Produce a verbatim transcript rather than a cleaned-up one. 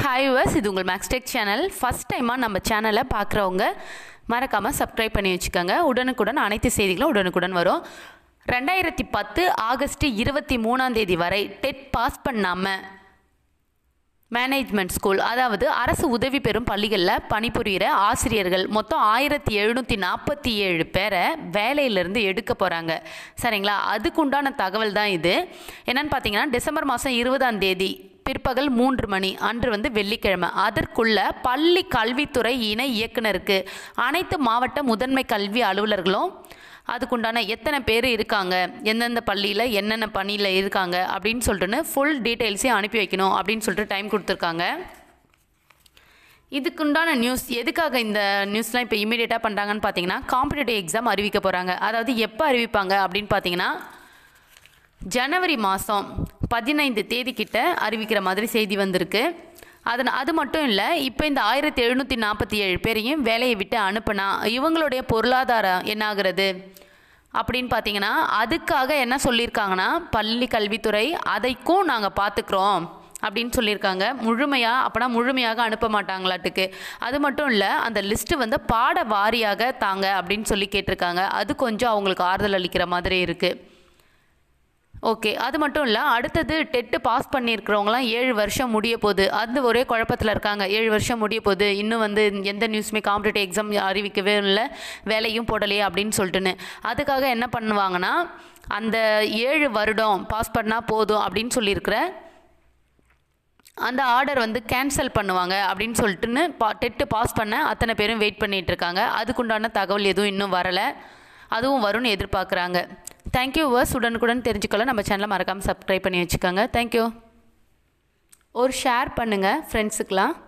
Hi verse, இது உங்கள் maths tech channel. First டைமாக நம்ம சேனலை பார்க்குறவங்க மறக்காமல் சப்ஸ்கிரைப் பண்ணி வச்சுக்கோங்க. உடனுக்குடன் அனைத்து செய்திகளும் உடனுக்குடன் வரும். ரெண்டாயிரத்தி பத்து ஆகஸ்ட் இருபத்தி மூணாம் தேதி வரை டெட் பாஸ் பண்ணாமல் மேனேஜ்மெண்ட் ஸ்கூல், அதாவது அரசு உதவி பெறும் பள்ளிகளில் பணிபுரிகிற ஆசிரியர்கள் மொத்தம் ஆயிரத்தி எழுநூற்றி நாற்பத்தி ஏழு பேரை வேலையிலேருந்து எடுக்க போகிறாங்க. சரிங்களா? அதுக்குண்டான தகவல் தான் இது. என்னென்னு பார்த்தீங்கன்னா, டிசம்பர் மாதம் இருபதாம் தேதி பிற்பகல் மூன்று மணி அன்று வந்து வெள்ளிக்கிழமை, அதற்குள்ள பள்ளி கல்வித்துறை இணை இயக்குனருக்கு அனைத்து மாவட்ட முதன்மை கல்வி அலுவலர்களும் அதுக்குண்டான எத்தனை பேர் இருக்காங்க, எந்தெந்த பள்ளியில் என்னென்ன பணியில் இருக்காங்க அப்படின்னு சொல்லிட்டுன்னு ஃபுல் டீட்டெயில்ஸையும் அனுப்பி வைக்கணும் அப்படின்னு சொல்லிட்டு டைம் கொடுத்துருக்காங்க. இதுக்குண்டான நியூஸ் எதுக்காக இந்த நியூஸ்லாம் இப்போ இமீடியட்டாக பண்ணுறாங்கன்னு பார்த்தீங்கன்னா, காம்படிட்டிவ் எக்ஸாம் அறிவிக்க போகிறாங்க. அதாவது எப்போ அறிவிப்பாங்க அப்படின்னு பார்த்தீங்கன்னா, ஜனவரி மாதம் பதினைந்து தேதி கிட்ட அறிவிக்கிற மாதிரி செய்தி வந்திருக்கு. அதன் அது மட்டும் இல்லை, இப்போ இந்த ஆயிரத்தி எழுநூற்றி நாற்பத்தி ஏழு பேரையும் வேலையை விட்டு அனுப்புனா இவங்களுடைய பொருளாதாரம் என்னாகிறது அப்படின்னு பார்த்தீங்கன்னா, அதுக்காக என்ன சொல்லியிருக்காங்கன்னா, பள்ளி கல்வித்துறை அதைக்கும் நாங்கள் பார்த்துக்குறோம் அப்படின்னு சொல்லியிருக்காங்க. முழுமையாக அப்போனா முழுமையாக அனுப்ப மாட்டாங்களாட்டுக்கு. அது மட்டும் இல்லை, அந்த லிஸ்ட்டு வந்து பாட வாரியாக தாங்க அப்படின்னு சொல்லி கேட்டிருக்காங்க. அது கொஞ்சம் அவங்களுக்கு ஆறுதல் அளிக்கிற மாதிரி இருக்குது. ஓகே, அது மட்டும் இல்லை, அடுத்தது டெட்டு பாஸ் பண்ணியிருக்கிறவங்களாம் ஏழு வருஷம் முடிய போகுது. அது ஒரே குழப்பத்தில் இருக்காங்க. ஏழு வருஷம் முடிய போகுது, இன்னும் வந்து எந்த நியூஸுமே காம்படிட்டிவ் எக்ஸாம் அறிவிக்கவே இல்லை, வேலையும் போடலையே அப்படின்னு சொல்லிட்டுன்னு. அதுக்காக என்ன பண்ணுவாங்கன்னா, அந்த ஏழு வருடம் பாஸ் பண்ணால் போதும் அப்படின்னு சொல்லியிருக்கிற அந்த ஆர்டர் வந்து கேன்சல் பண்ணுவாங்க அப்படின்னு சொல்லிட்டுன்னு பா டெட்டு பாஸ் பண்ண அத்தனை பேரும் வெயிட் பண்ணிகிட்டு இருக்காங்க. அதுக்குண்டான தகவல் எதுவும் இன்னும் வரலை, அதுவும் வரும்னு எதிர்பார்க்குறாங்க. தேங்க்யூ வர்ஸ். உடனுக்குடன் தெரிஞ்சுக்கொள்ள நம்ம சேனலை மறக்காமல் சப்ஸ்கிரைப் பண்ணி வச்சுக்கோங்க. தேங்க்யூ. ஒரு ஷேர் பண்ணுங்கள் ஃப்ரெண்ட்ஸுக்கெலாம்.